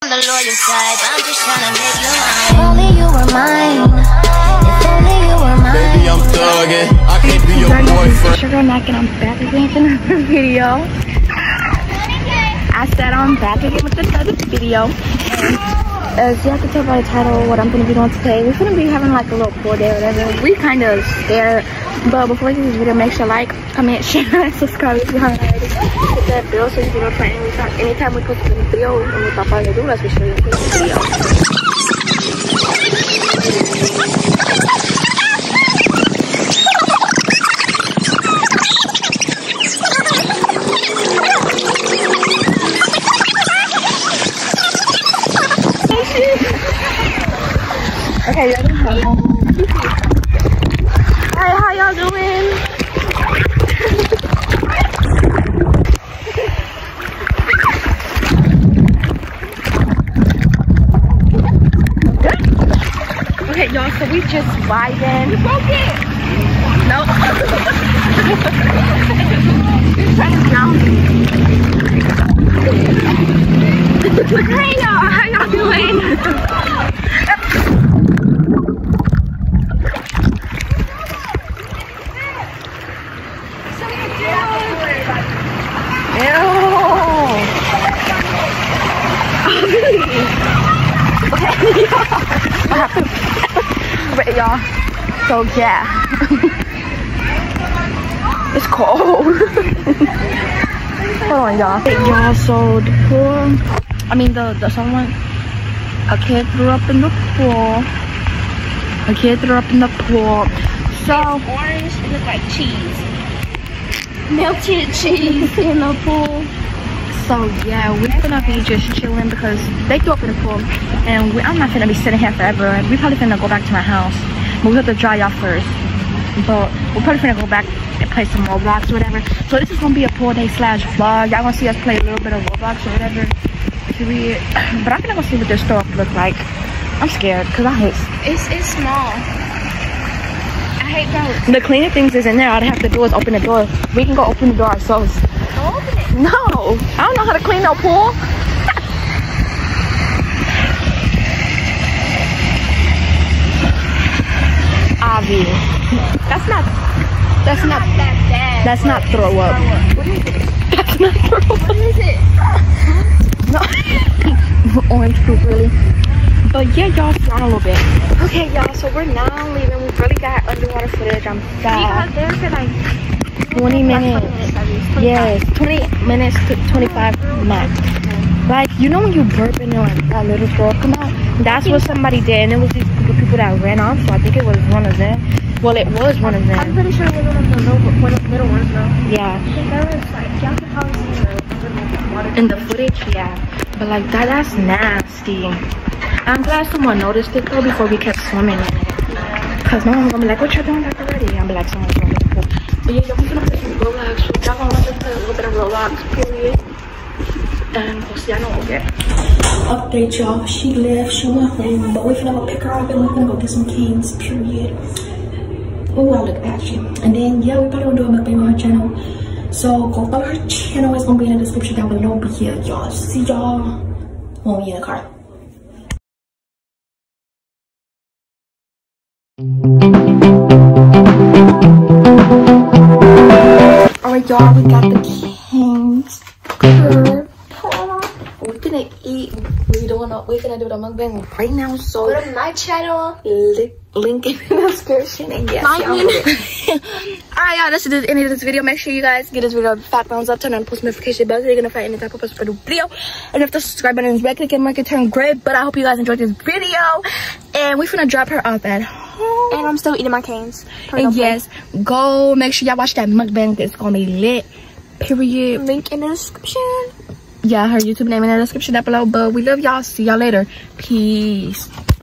on the loyal side, I'm just trying to make you mine. If only you were mine. If only you were mine. Baby, I'm thugging. I can't be your boyfriend. Sugar Mac, and I'm back again with another video. I said I'm back again with another video. As you have to tell by the title what I'm going to be doing today, we're going to be having like a little pool day or whatever. We kind of scared, but before we do this video, make sure like, comment, share, and subscribe if you haven't already. Hit that bell so you get notified anytime we post a new video. And without further ado, let's be sure to post the video. Okay, hi, how y'all doing? Okay, y'all, so we just vibing. You broke it? No. You're trying to drown me. Hey, y'all, how y'all doing? But y'all, so yeah, it's cold. Hold on, y'all. Y'all, so the pool, I mean the someone, a kid threw up in the pool. A kid threw up in the pool. So it's orange, it looks like cheese. Melted cheese in the pool. So yeah, we're gonna be just chilling because they threw up in the pool, and I'm not gonna be sitting here forever. We probably gonna go back to my house, but we have to dry off first. But we're probably gonna go back and play some Roblox or whatever. So this is gonna be a pool day / vlog. Y'all gonna see us play a little bit of Roblox or whatever. Period. But I'm gonna go see what this store look like. I'm scared because I hate. It's small. I hate those. The cleaning things is in there. All they have to do is open the door. We can go open the door ourselves. Go open it. No, I don't know how to clean no pool. Avi, that's not that bad. that's not throw up. What is it? That's not throw up. What is it? No. Orange fruit, really. But yeah, y'all, down a little bit. Okay, y'all, so we're now leaving. We really got underwater footage. I'm back. There for like 20 minutes. Yes, 20 minutes to 25 max. Like, you know when you burp and like that little throw come out? That's what somebody did, and it was these people that ran off, so I think it was one of them. Well, it was one of them. I'm pretty sure it was one of the little ones though. Yeah. There was like, y'all can probably see the water. In the footage, yeah. But like that's nasty. I'm glad someone noticed it though before we kept swimming in it. Cause no one's gonna be like, what you doing back already? I'll be like, someone's gonna be like, but yeah, y'all gonna play some Roblox. Y'all gonna watch us play a little bit of Roblox, period. And we'll see, I know we'll get. Update y'all, she left, she went home, but we're gonna go pick her up and we're gonna go get some canes, period. Oh, I look at you. And then yeah, we probably gonna do a mukbang on her channel. So go follow her channel, it's gonna be in the description down below. But yeah, y'all, see y'all when we in the car. Alright, y'all, we got the canes. We're gonna eat. We're gonna do the mukbang right now. So go to my channel. Link in the description. And yes, alright, y'all, that's the end of this video. Make sure you guys give this video a fat thumbs up, turn on the post notification bell so you're gonna find any type of post for the video. And if the subscribe button is red, click and mark it turn gray. But I hope you guys enjoyed this video. And we're gonna drop her off at home. And I'm still eating my canes. And yes, go make sure y'all watch that mukbang. It's gonna be lit. Period. Link in the description. Yeah, her YouTube name in the description down below. But we love y'all. See y'all later. Peace.